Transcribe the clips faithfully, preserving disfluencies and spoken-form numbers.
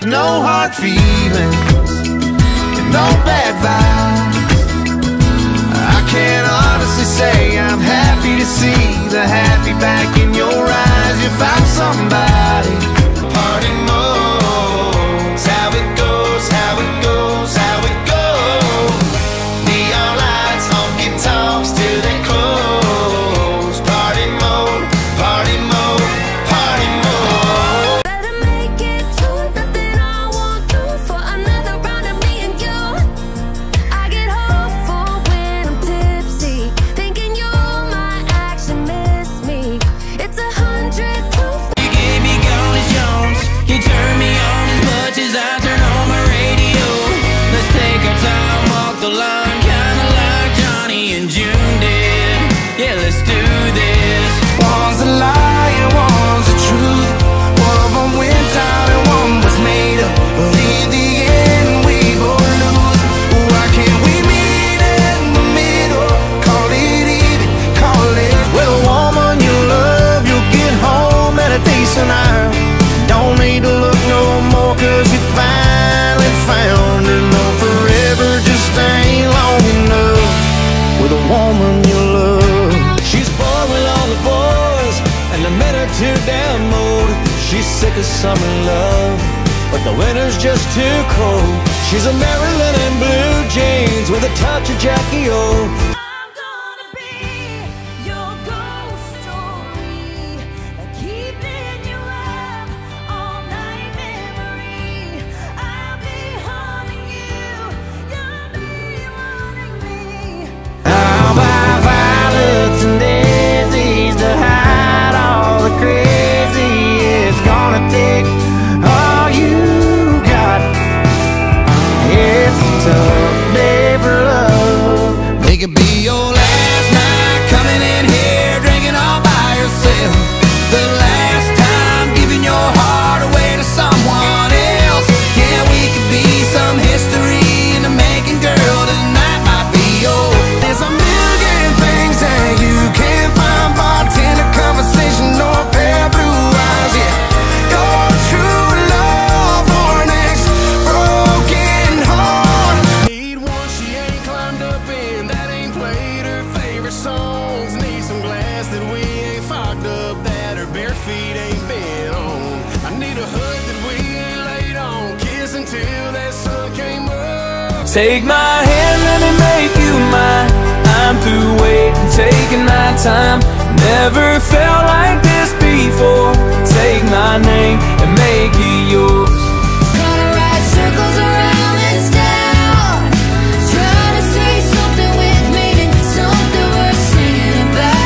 no hard feelings and no bad vibes. I can honestly say I'm happy to see the happy back in your eyes. You found somebody. Party mode's how it goes, how it goes, how it goes. Neon lights, honky tonks till they close. Party mode, party mode, party mode. Better make it to nothing I won't do for another round of me and you. I get hopeful when I'm tipsy, thinking you might actually miss me. It's a hundred proof. You gave me Golly Jones. You turn me on as much as I turn on my radio. Let's take our time, walk the line, kinda like Johnny and June did. Yeah, let's do this. One's a lie and one's the truth. One of them went out and one was made up, but in the end we both lose. Why can't we meet in the middle? Call it even, call it. With a woman you love, you'll get home at a decent hour. Don't need to look no more, cause you finally found her. No, forever just ain't long enough with a woman you love. She's bored with all the boys, and the men are too damn old. She's sick of summer love, but the winter's just too cold. She's a Maryland in blue jeans with a touch of Jackie O. I'm gonna be your ghost story, keeping you up all night memory. I'll be haunting you, you'll be wanting me. I'll buy violets and daisies to hide all the crazy. It's gonna take all you got. It's a tough day for love. It could be your last night coming in here drinking all by yourself. The last time giving your heart away to someone else. Yeah, we could be some history in the making, girl. Tonight might be yours. There's a million things that you can't find. Bartender conversation or a pair of blue eyes. Yeah, your true love or an ex-broken heart. Need one she ain't climbed up in, that ain't played her favorite songs. Need some glass that we ain't fogged up, that her bare feet ain't been on. I need a hood that we ain't laid on, kiss until that sun came up. Take my hand, let me make you mine. I'm through waiting, taking my time. Never felt like this before. Take my name and make it yours. Gonna ride circles around this town, trying to say something with meaning, something worth singing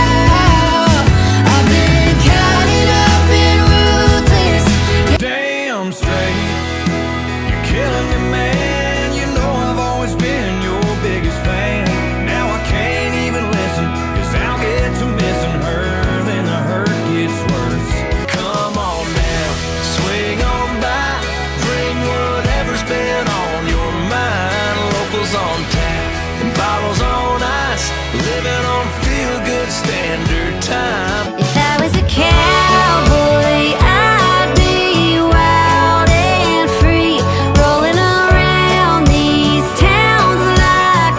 about. I've been counted up and ruthless. Damn straight, you're killing me, man. You know I've always been your biggest fan. Now I can't even listen, cause I'll get to missing her, then the hurt gets worse. Come on now, swing on by, bring whatever's been on your mind. Locals on tap and bottles on ice, living on feel-good standard time. If I was a cowboy, I'd be wild and free, rolling around these towns like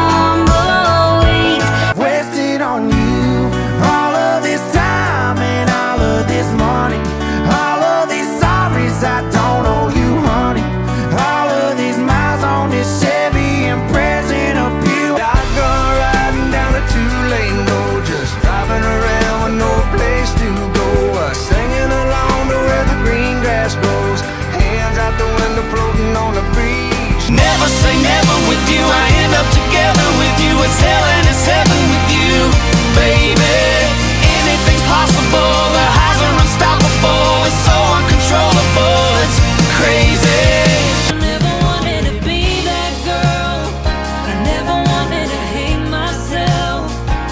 tumbleweeds. Wasted on you all of this time and all of this money, all of these sorries I don't owe you, honey. All of these miles on this Chevy and present of you. Shotgun riding down a two-lane road, just driving around with no place to go. Uh, singing along to where the green grass grows, hands out the window floating on the breeze. Never say never with you, I end up together with you. It's hell and it's heaven with you, baby. Anything's possible, the highs are unstoppable. It's so uncontrollable, it's crazy. I never wanted to be that girl, I never wanted to hate myself.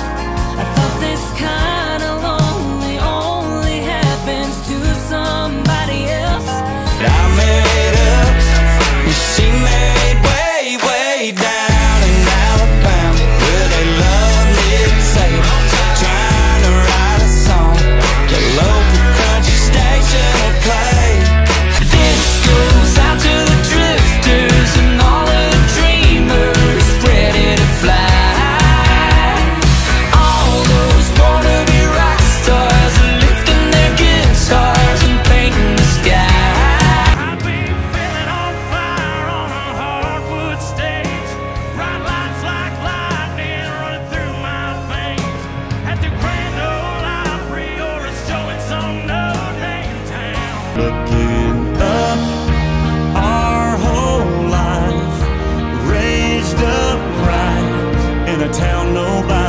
I thought this kind of lonely only happens to somebody else. I made up, she made way, way down. Looking up our whole life, raised upright in a town nobody